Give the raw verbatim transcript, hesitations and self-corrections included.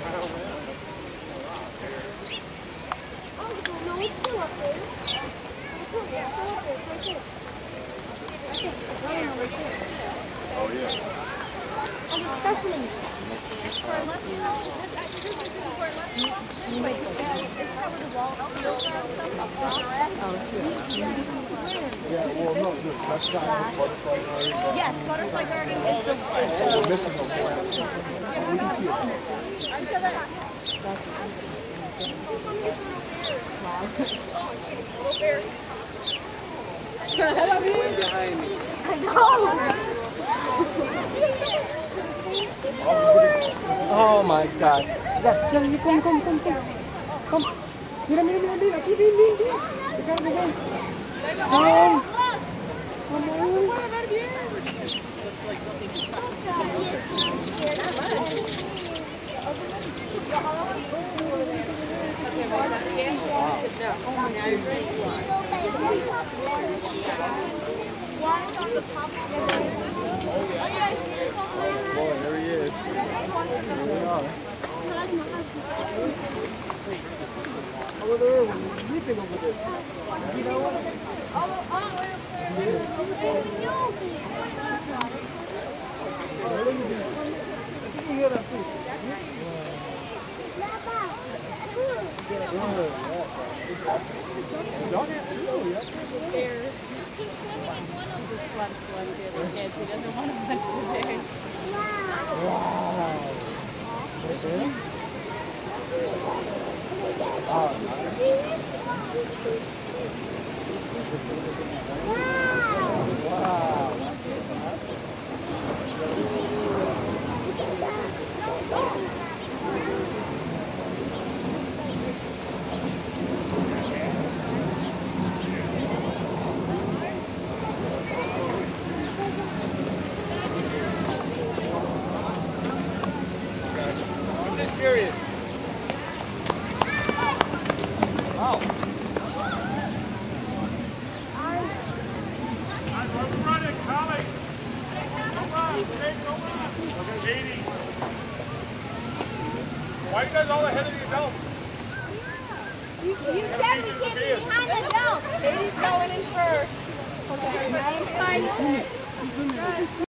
Oh, yeah. And it's Stephanie. Yeah, well, no, look, that's not the butterfly garden. Yes, butterfly garden is the is We're missing them. We can see it. Behind me. I know. Oh my God. Yeah, yeah, you come, come, come, come. Come. Mira, mira, mira, mira. Aquí, ven, ven, ven. Acá, ven, ven. Come. Come on. Boy, there he is. Here we are. Over there, we're sleeping over there. You know what? I'm just curious. Wow. Why are you guys all ahead of the adults? You, you said we can't be behind the adults. Katie's going in first. Okay, now I'm fine. Good.